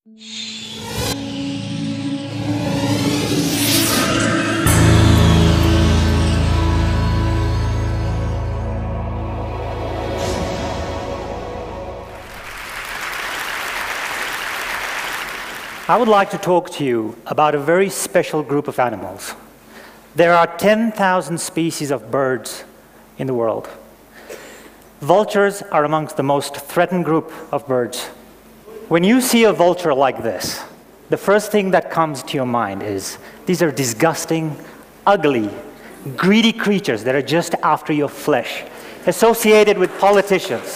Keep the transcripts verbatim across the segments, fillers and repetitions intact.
I would like to talk to you about a very special group of animals. There are ten thousand species of birds in the world. Vultures are amongst the most threatened group of birds. When you see a vulture like this, the first thing that comes to your mind is, these are disgusting, ugly, greedy creatures that are just after your flesh, associated with politicians.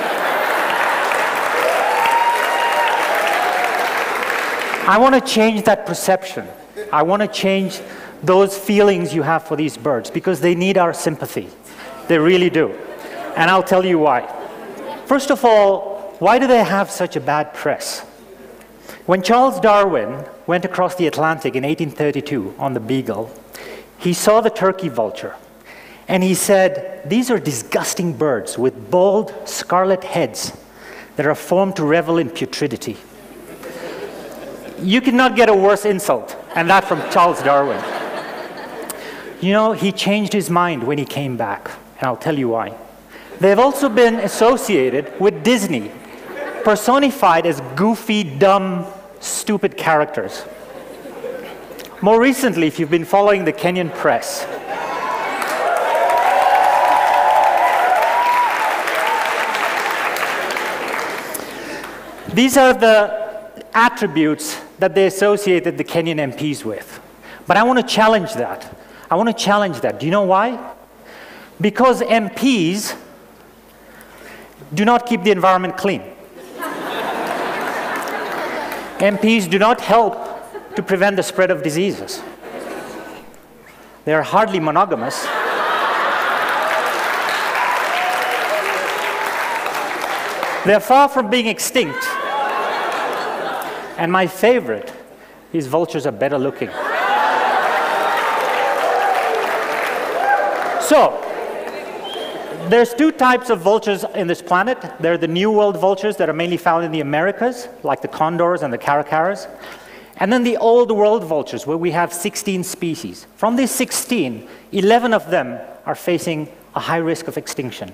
I want to change that perception. I want to change those feelings you have for these birds, because they need our sympathy. They really do. And I'll tell you why. First of all, why do they have such a bad press? When Charles Darwin went across the Atlantic in eighteen thirty-two on the Beagle, he saw the turkey vulture. And he said, these are disgusting birds with bald, scarlet heads that are formed to revel in putridity. You cannot get a worse insult, and that from Charles Darwin. You know, he changed his mind when he came back, and I'll tell you why. They've also been associated with Disney, personified as goofy, dumb, stupid characters. More recently, if you've been following the Kenyan press, these are the attributes that they associated the Kenyan M Ps with. But I want to challenge that. I want to challenge that. Do you know why? Because M Ps do not keep the environment clean. M Ps do not help to prevent the spread of diseases. They are hardly monogamous. They're far from being extinct. And my favorite, these vultures are better looking. So, there's two types of vultures in this planet. There are the New World vultures that are mainly found in the Americas, like the condors and the caracaras. And then the Old World vultures, where we have sixteen species. From these sixteen, eleven of them are facing a high risk of extinction.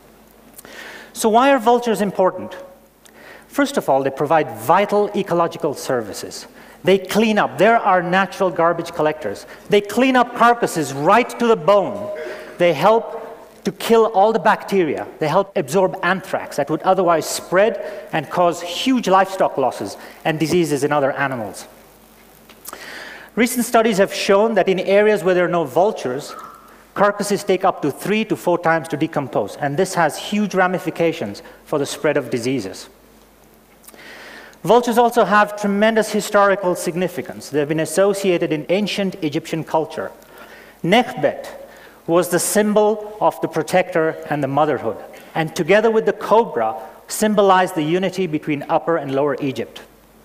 So why are vultures important? First of all, they provide vital ecological services. They clean up. They're our natural garbage collectors. They clean up carcasses right to the bone. They help to kill all the bacteria. They help absorb anthrax that would otherwise spread and cause huge livestock losses and diseases in other animals. Recent studies have shown that in areas where there are no vultures, carcasses take up to three to four times to decompose, and this has huge ramifications for the spread of diseases. Vultures also have tremendous historical significance. They've been associated in ancient Egyptian culture. Nekhbet was the symbol of the protector and the motherhood, and together with the cobra, symbolized the unity between Upper and Lower Egypt.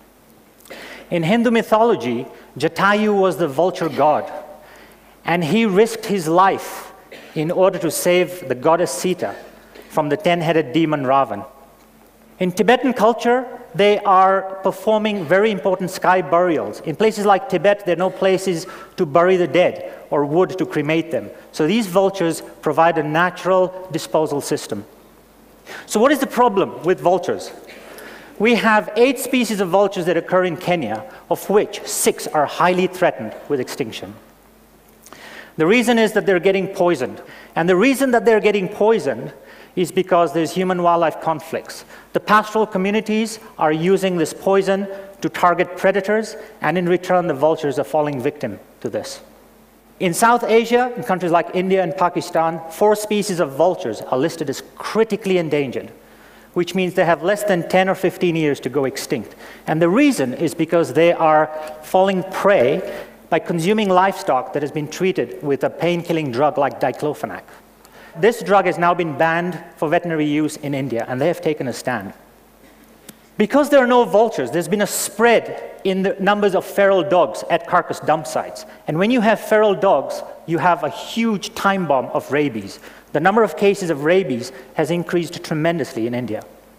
In Hindu mythology, Jatayu was the vulture god, and he risked his life in order to save the goddess Sita from the ten-headed demon Ravan. In Tibetan culture, they are performing very important sky burials. In places like Tibet, there are no places to bury the dead or wood to cremate them. So these vultures provide a natural disposal system. So what is the problem with vultures? We have eight species of vultures that occur in Kenya, of which six are highly threatened with extinction. The reason is that they're getting poisoned. And the reason that they're getting poisoned is because there's human-wildlife conflicts. The pastoral communities are using this poison to target predators, and in return, the vultures are falling victim to this. In South Asia, in countries like India and Pakistan, four species of vultures are listed as critically endangered, which means they have less than ten or fifteen years to go extinct. And the reason is because they are falling prey by consuming livestock that has been treated with a pain-killing drug like diclofenac. This drug has now been banned for veterinary use in India, and they have taken a stand. Because there are no vultures, there's been a spread in the numbers of feral dogs at carcass dump sites. And when you have feral dogs, you have a huge time bomb of rabies. The number of cases of rabies has increased tremendously in India.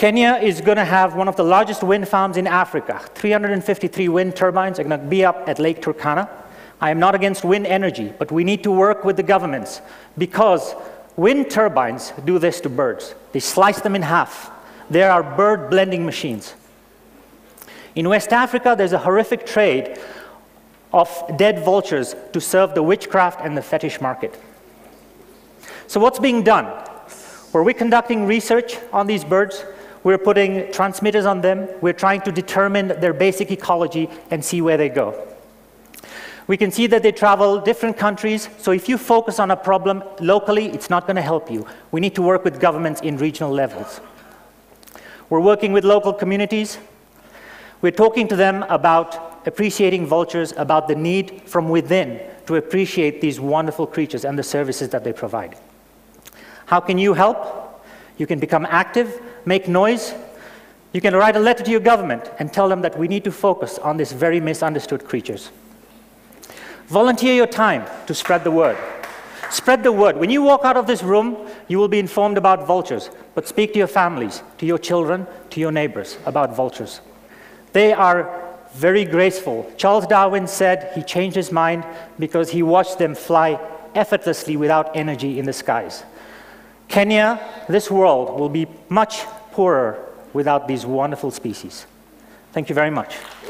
Kenya is going to have one of the largest wind farms in Africa. three hundred fifty-three wind turbines are going to be up at Lake Turkana. I am not against wind energy, but we need to work with the governments because wind turbines do this to birds. They slice them in half. They are bird blending machines. In West Africa, there's a horrific trade of dead vultures to serve the witchcraft and the fetish market. So what's being done? Were we conducting research on these birds? We're putting transmitters on them. We're trying to determine their basic ecology and see where they go. We can see that they travel different countries, so if you focus on a problem locally, it's not going to help you. We need to work with governments in regional levels. We're working with local communities. We're talking to them about appreciating vultures, about the need from within to appreciate these wonderful creatures and the services that they provide. How can you help? You can become active, make noise. You can write a letter to your government and tell them that we need to focus on these very misunderstood creatures. Volunteer your time to spread the word. Spread the word. When you walk out of this room, you will be informed about vultures, but speak to your families, to your children, to your neighbors about vultures. They are very graceful. Charles Darwin said he changed his mind because he watched them fly effortlessly without energy in the skies. Kenya, this world will be much poorer without these wonderful species. Thank you very much.